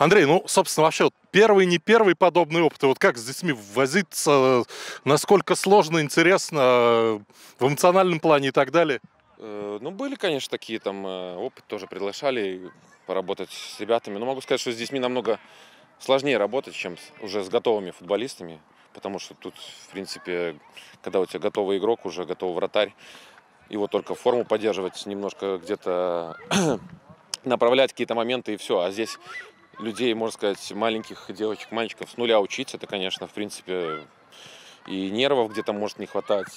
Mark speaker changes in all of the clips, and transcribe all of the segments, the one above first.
Speaker 1: Андрей, ну, собственно, вообще, вот первый, не первый подобный опыт, и вот как с детьми возиться, насколько сложно, интересно, в эмоциональном плане и так далее?
Speaker 2: Ну, были, конечно, такие там опыт, тоже приглашали поработать с ребятами. Но могу сказать, что с детьми намного сложнее работать, чем уже с готовыми футболистами. Потому что тут, в принципе, когда у тебя готовый игрок, уже готовый вратарь, его только форму поддерживать, немножко где-то направлять какие-то моменты и все. А здесь людей, можно сказать, маленьких девочек, мальчиков с нуля учить, это, конечно, в принципе, и нервов где-то может не хватать,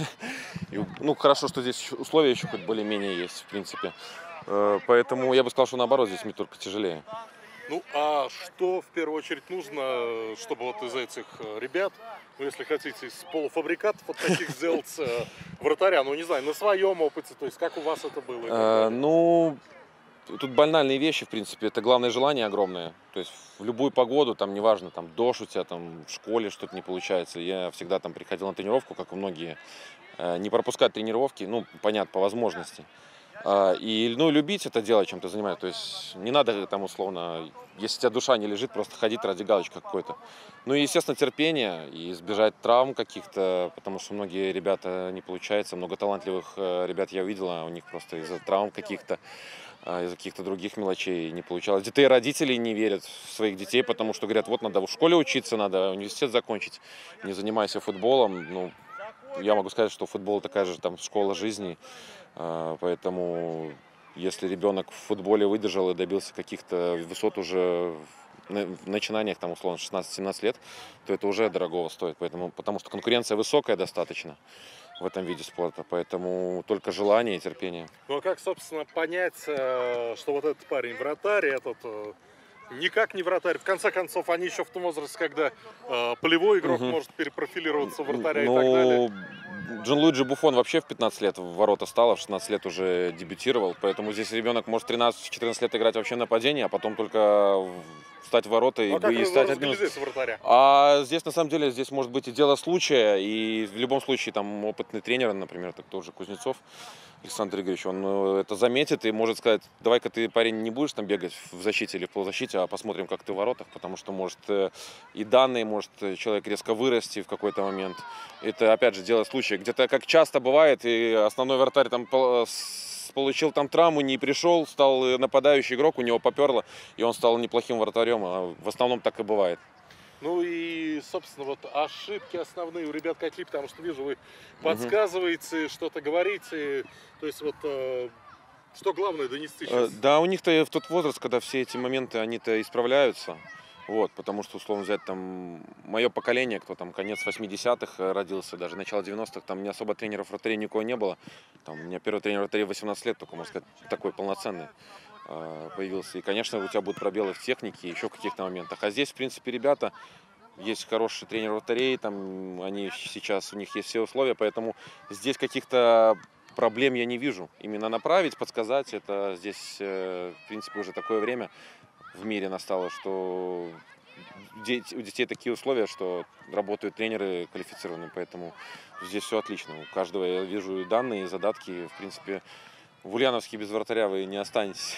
Speaker 2: ну, хорошо, что здесь условия еще хоть более-менее есть, в принципе. Поэтому я бы сказал, что наоборот, здесь мне только тяжелее.
Speaker 1: Ну, а что в первую очередь нужно, чтобы вот из этих ребят, ну, если хотите, из полуфабрикатов вот таких сделать вратаря, ну, не знаю, на своем опыте, то есть как у вас это было? И так далее?
Speaker 2: Ну, тут банальные вещи, в принципе, это главное желание огромное. То есть в любую погоду, там, неважно, там, дождь у тебя, там, в школе что-то не получается. Я всегда там приходил на тренировку, как и многие, не пропускать тренировки, ну, понятно, по возможности. И, ну, любить это дело, чем ты занимаешься. То есть не надо там условно, если у тебя душа не лежит, просто ходить ради галочки какой-то. Ну и, естественно, терпение и избежать травм каких-то, потому что многие ребята не получается. Много талантливых ребят я увидел, а у них просто из-за травм каких-то, из-за каких-то других мелочей не получалось. Где-то и родители не верят в своих детей, потому что говорят, вот надо в школе учиться, надо университет закончить, не занимайся футболом. Ну, я могу сказать, что футбол такая же там школа жизни, поэтому если ребенок в футболе выдержал и добился каких-то высот уже в начинаниях, там, условно, 16-17 лет, то это уже дорогого стоит. Потому что конкуренция высокая достаточно в этом виде спорта, поэтому только желание и терпение.
Speaker 1: Ну, а как, собственно, понять, что вот этот парень вратарь, этот никак не вратарь. В конце концов, они еще в том возрасте, когда полевой игрок может перепрофилироваться в вратаря и так далее.
Speaker 2: Ну, Джанлуиджи Буффон вообще в 15 лет в ворота стал, а в 16 лет уже дебютировал. Поэтому здесь ребенок может 13-14 лет играть вообще в нападении, а потом только встать в ворота
Speaker 1: Ну, а как
Speaker 2: и стать одним.
Speaker 1: разглядеть вратаря?
Speaker 2: А здесь, на самом деле, здесь может быть и дело случая. И в любом случае, там, опытный тренер, например, так тоже Кузнецов Александр Игоревич, он это заметит и может сказать, давай-ка ты, парень, не будешь там бегать в защите или в полузащите, а посмотрим, как ты в воротах, потому что может и данные, может человек резко вырасти в какой-то момент. Это, опять же, дело случая. Где-то, как часто бывает, и основной вратарь там получил там травму, не пришел, стал нападающий игрок, у него поперло, и он стал неплохим вратарем, а в основном так и бывает.
Speaker 1: Ну и, собственно, вот ошибки основные у ребят какие, потому что вижу, вы подсказываете, что-то говорите, то есть вот что главное донести сейчас?
Speaker 2: Да, у них-то в тот возраст, когда все эти моменты, они-то исправляются. Вот, потому что, условно взять, там, мое поколение, кто там, конец 80-х родился, даже начало 90-х, там не особо тренеров вратарей никого не было. Там, у меня первый тренер вратарей 18 лет, только, можно сказать, такой полноценный появился. И, конечно, у тебя будут пробелы в технике, еще в каких-то моментах. А здесь, в принципе, ребята, есть хороший тренер вратарей, там, они сейчас, у них есть все условия, поэтому здесь каких-то проблем я не вижу. Именно направить, подсказать, это здесь, в принципе, уже такое время в мире настало, что у детей такие условия, что работают тренеры квалифицированные, поэтому здесь все отлично. У каждого я вижу и данные, и задатки. В принципе, в Ульяновске без вратаря вы не останетесь.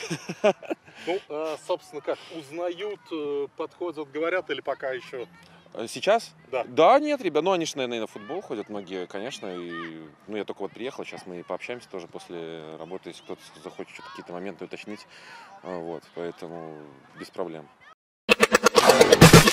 Speaker 1: Ну, собственно, как, узнают, подходят, говорят или пока еще?
Speaker 2: Сейчас?
Speaker 1: Да.
Speaker 2: Да, нет, ребят, ну они же, наверное, на футбол ходят многие, конечно. И, ну, я только вот приехал, сейчас мы пообщаемся тоже после работы, если кто-то захочет что-то, какие-то моменты уточнить. Вот, поэтому без проблем.